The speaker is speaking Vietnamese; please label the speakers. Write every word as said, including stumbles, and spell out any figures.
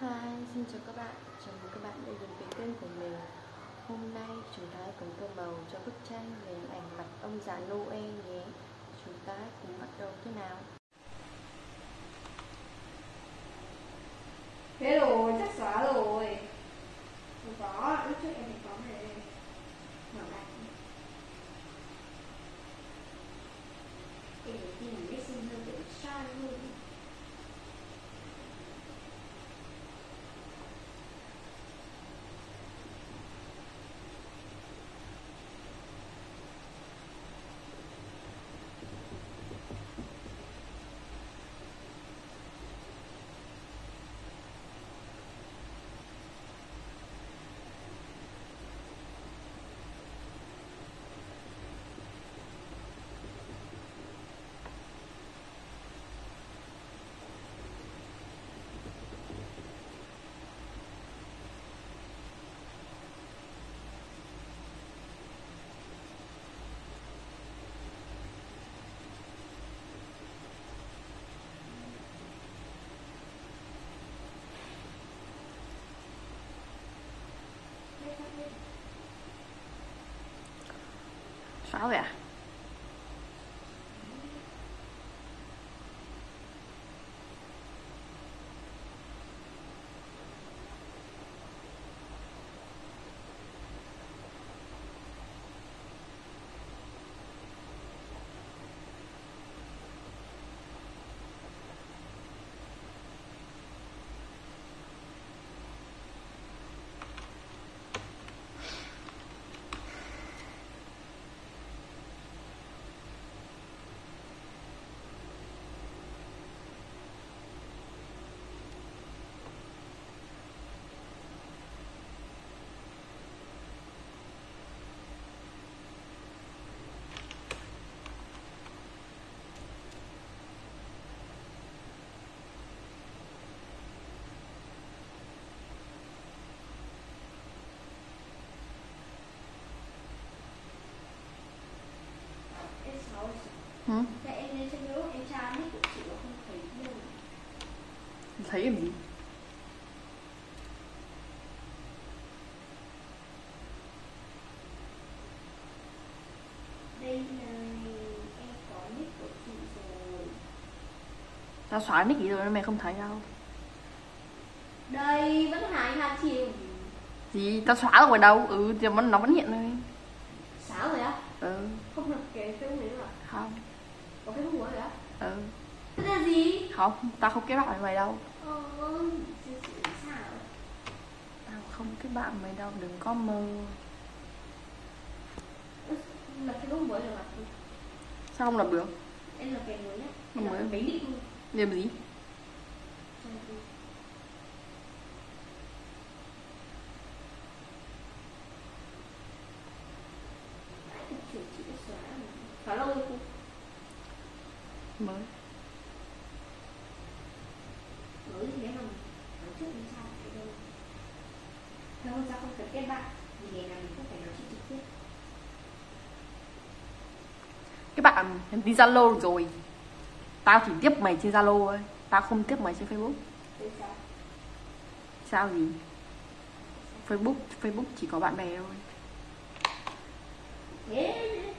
Speaker 1: Hi, xin chào các bạn, chào mừng các bạn đã đến với kênh của mình. Hôm nay chúng ta cùng tô màu cho bức tranh về hình ảnh mặt ông già Noel nhé. Chúng ta cùng bắt đầu thế nào.
Speaker 2: Thế rồi, chắc xóa rồi. Không có, lúc trước em phải có này. Mở lại. Em phải tìm cái sinh hơn để sai luôn.
Speaker 1: Xóa rồi à?
Speaker 2: Ừ? Vậy em lên trên Facebook em tra nick của chị mà không thấy đâu.
Speaker 1: Thấy em gì?
Speaker 2: Đây là em có nick của chị rồi.
Speaker 1: Tao xóa nick gì rồi mày không thấy đâu.
Speaker 2: Đây vẫn hai hai chiều.
Speaker 1: Gì? Tao xóa rồi đâu? Ừ, thì nó vẫn hiện thôi.
Speaker 2: Xáo rồi á?
Speaker 1: Ừ.
Speaker 2: Không được cái Facebook đấy nữa à?
Speaker 1: Không.
Speaker 2: Có Facebook mới rồi á?
Speaker 1: Ừ.
Speaker 2: Thế là gì?
Speaker 1: Không, tao không kết bạn với mày đâu.
Speaker 2: Ờ, chị chị sao?
Speaker 1: Tao không kết bạn mày đâu, đừng có mơ.
Speaker 2: Lập Facebook mới rồi mà.
Speaker 1: Sao không lập được?
Speaker 2: Em lập cái mới nhá.
Speaker 1: Lập mới.
Speaker 2: Mấy nick luôn.
Speaker 1: Làm gì?
Speaker 2: Khá lâu rồi.
Speaker 1: Mới.
Speaker 2: Mới thì nếu mà nói trước thì sao phải đâu. Nếu mà sao không cần kết bạn thì ngày nào mình cũng phải nói chuyện trực tiếp.
Speaker 1: Các bạn đi Zalo rồi. Tao chỉ tiếp mày trên Zalo thôi. Tao không tiếp mày trên Facebook.
Speaker 2: Thế sao?
Speaker 1: Sao gì? Facebook, Facebook chỉ có bạn bè thôi.
Speaker 2: Thế